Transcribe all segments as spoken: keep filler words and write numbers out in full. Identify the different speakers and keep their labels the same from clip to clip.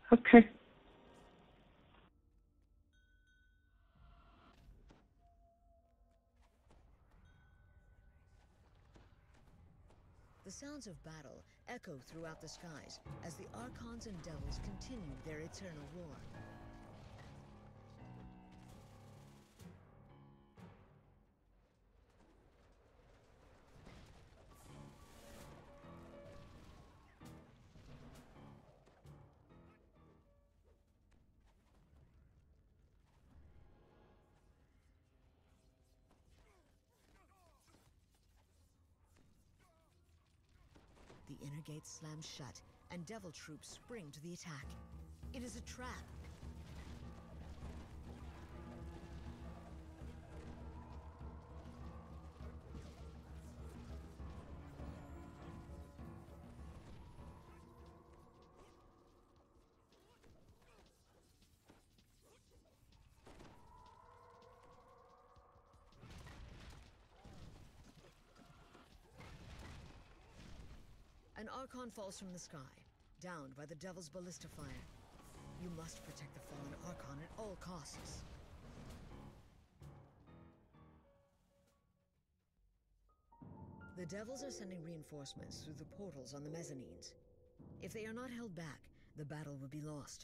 Speaker 1: Okay.
Speaker 2: The sounds of battle echo throughout the skies as the Archons and Devils continue their eternal war. The inner gate slams shut, and Devil troops spring to the attack. It is a trap. An Archon falls from the sky, downed by the Devil's ballista fire. You must protect the fallen Archon at all costs. The Devils are sending reinforcements through the portals on the mezzanines. If they are not held back, the battle will be lost.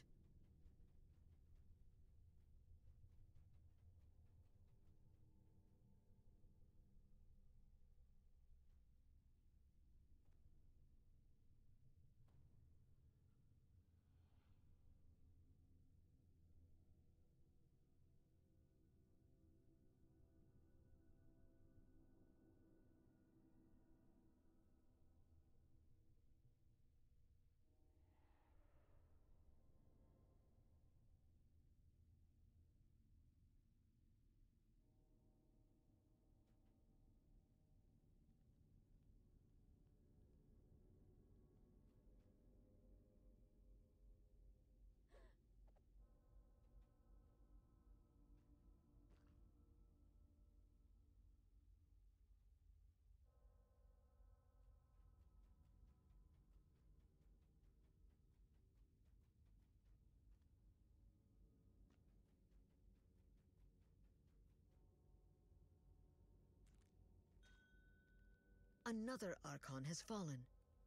Speaker 2: Another Archon has fallen.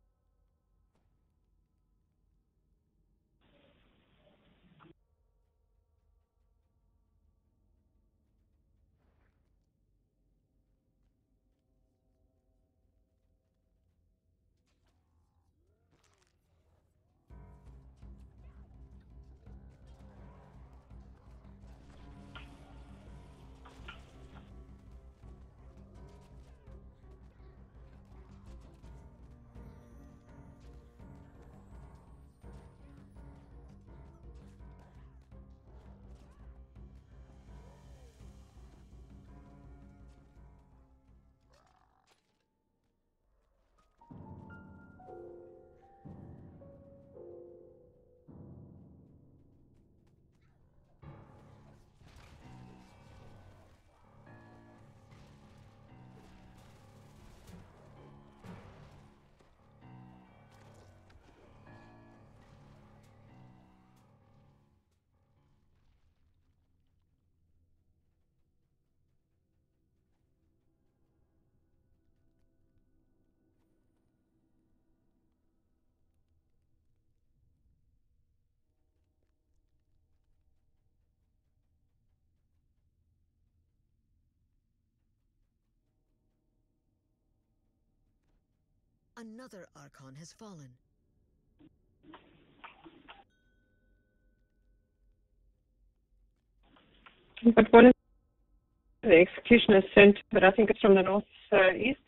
Speaker 2: Another Archon has fallen.
Speaker 1: But what is the executioner sent? But I think it's from the north uh, east.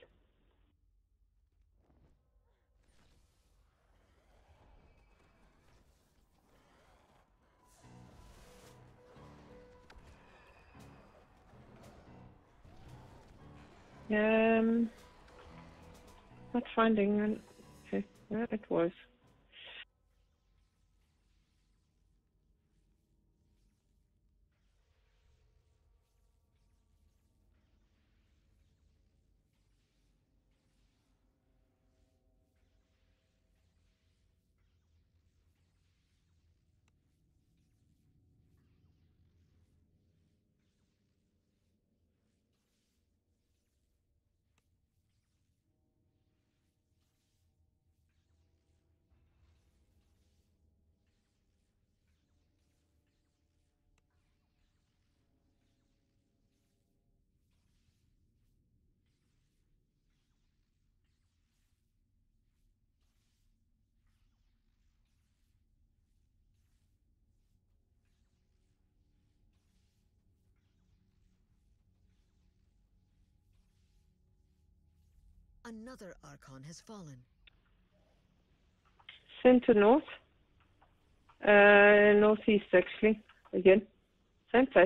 Speaker 1: Um, not finding an. Okay, where it was.
Speaker 2: Another Archon has fallen.
Speaker 1: Center north. Uh, northeast actually. Again. Same place.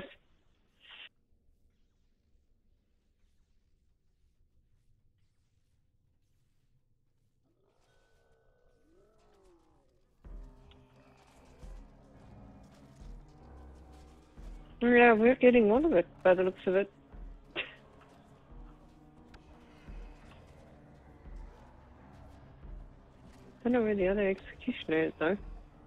Speaker 1: Yeah, we're getting all of it by the looks of it. I don't know where the other executioner is though.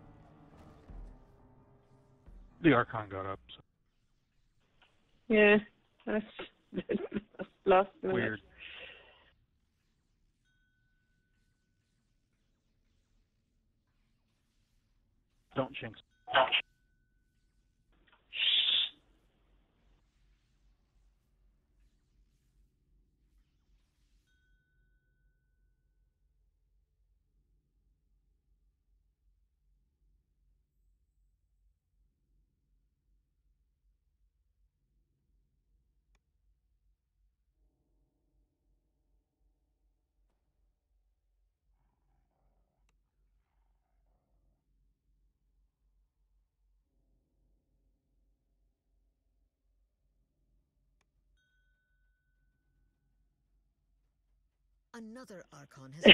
Speaker 3: The Archon got up. So.
Speaker 1: Yeah, that's, that's last minute.
Speaker 3: Weird. Don't jinx.
Speaker 2: Another Archon has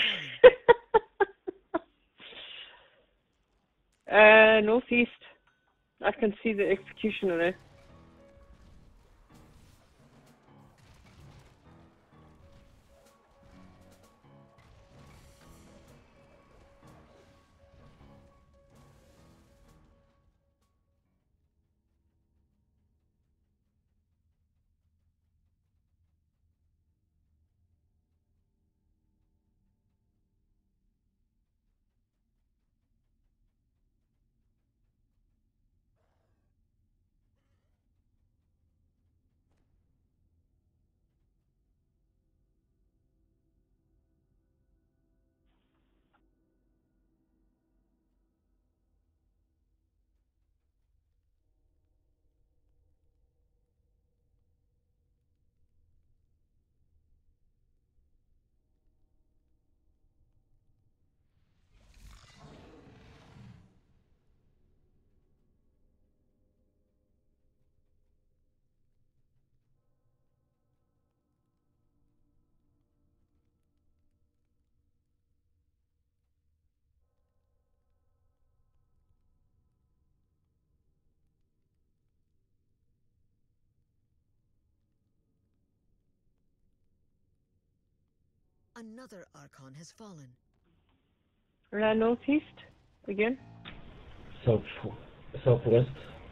Speaker 2: fallen.
Speaker 1: uh, northeast. I can see the executioner there.
Speaker 2: Another Archon has fallen.
Speaker 1: Uh, northeast. Again.
Speaker 4: South, southwest.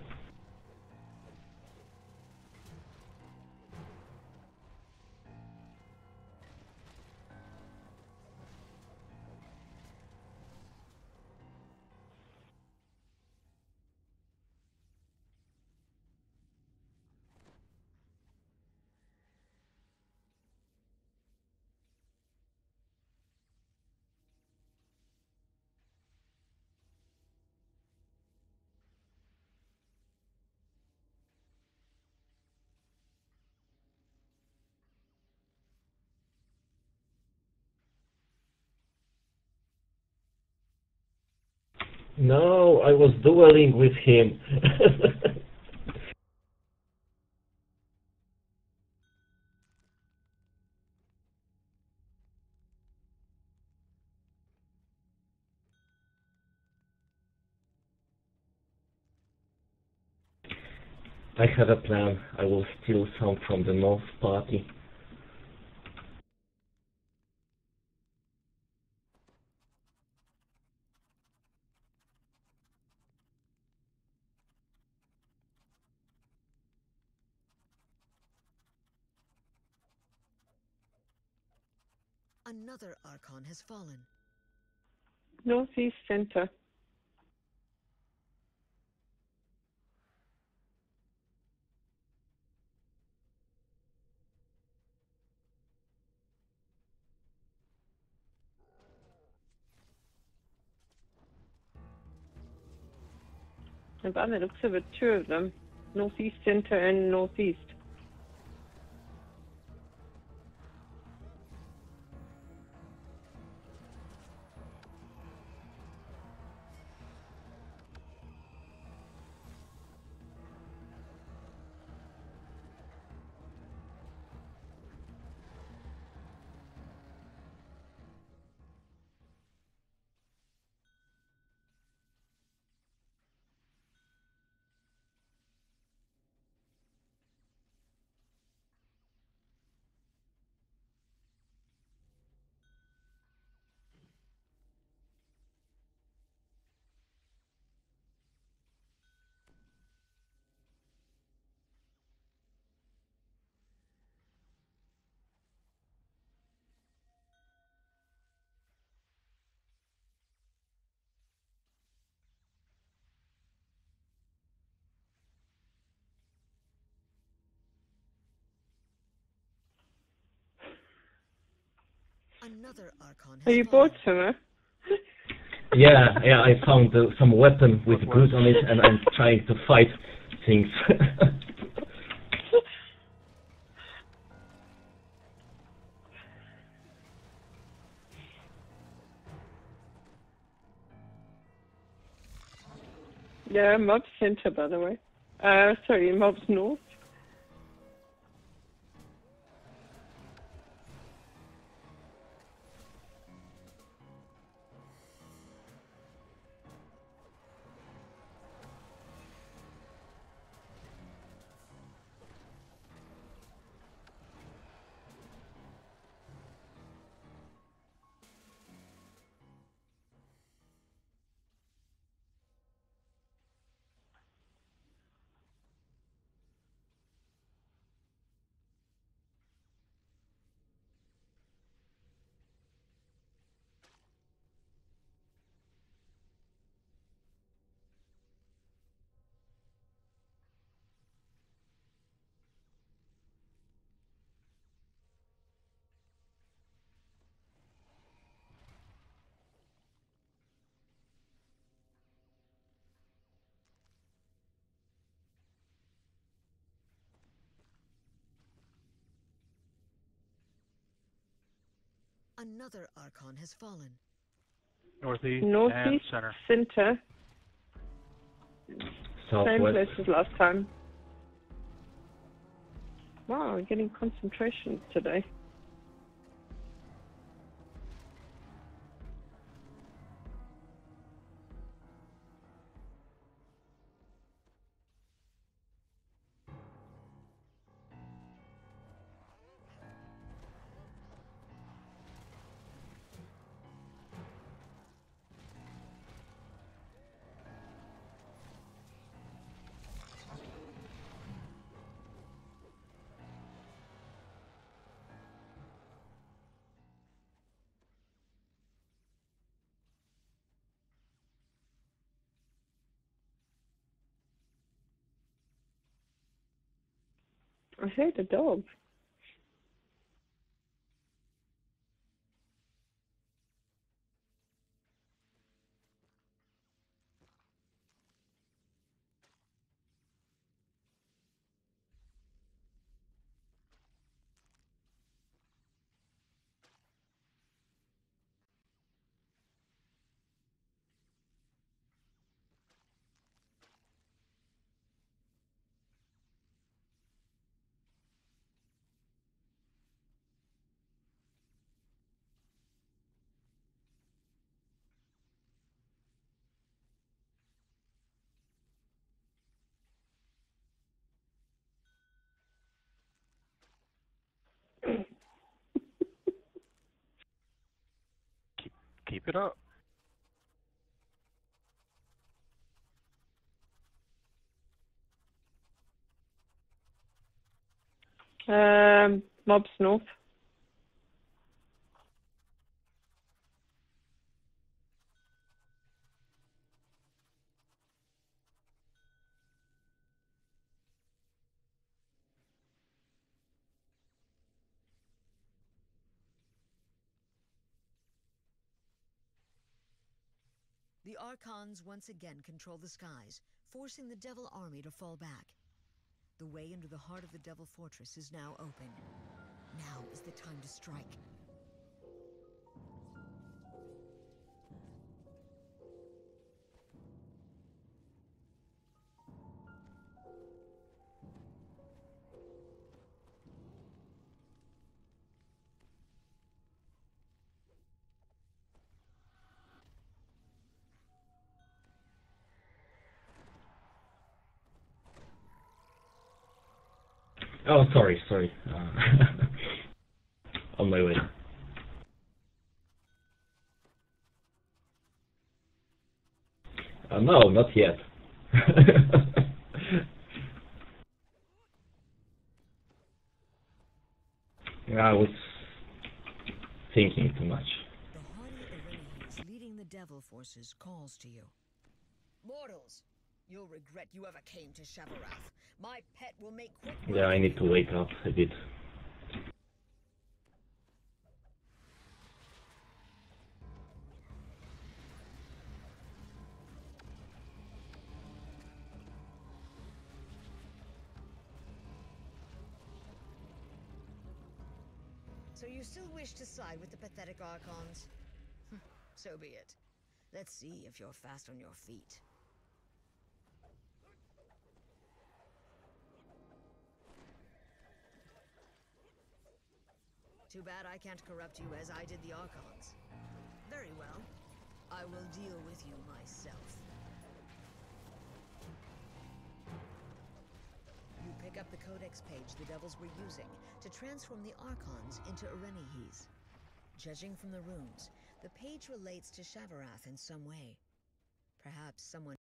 Speaker 4: No, I was dueling with him. I have a plan. I will steal some from the North Party.
Speaker 2: Another Archon has fallen.
Speaker 1: Northeast center. And by the looks of it, two of them. Northeast center and northeast.
Speaker 2: Another Archon
Speaker 1: Are
Speaker 2: has
Speaker 1: you
Speaker 2: fallen.
Speaker 1: bored, Summer?
Speaker 4: Yeah, yeah, I found uh, some weapon with
Speaker 3: What
Speaker 4: good on it, and I'm trying to fight things.
Speaker 1: Yeah, mob center, by the way. Uh, sorry, mob's north.
Speaker 2: Another Archon has fallen.
Speaker 3: Northeast and
Speaker 1: Northeast
Speaker 3: center.
Speaker 1: center. Same
Speaker 4: Southwest.
Speaker 1: place as last time. Wow, we're getting concentration today. I heard a dog.
Speaker 3: Keep, keep it up.
Speaker 1: Um, mob's north.
Speaker 2: The Archons once again control the skies, forcing the Devil army to fall back. The way into the heart of the Devil Fortress is now open. Now is the time to strike.
Speaker 4: Oh, sorry, sorry. Uh, on my way. Uh, no, not yet. I was thinking too much.
Speaker 2: The haughty Irenaeus leading the Devil forces calls to you. Mortals, you'll regret you ever came to Shavarath. My pet will make quick work
Speaker 4: Yeah, I
Speaker 2: of
Speaker 4: need
Speaker 2: you.
Speaker 4: to wake up a bit.
Speaker 2: So you still wish to side with the pathetic Archons? So be it. Let's see if you're fast on your feet. Too bad I can't corrupt you as I did the Archons. Very well. I will deal with you myself. You pick up the Codex page the Devils were using to transform the Archons into Erenihis. Judging from the runes, the page relates to Shavarath in some way. Perhaps someone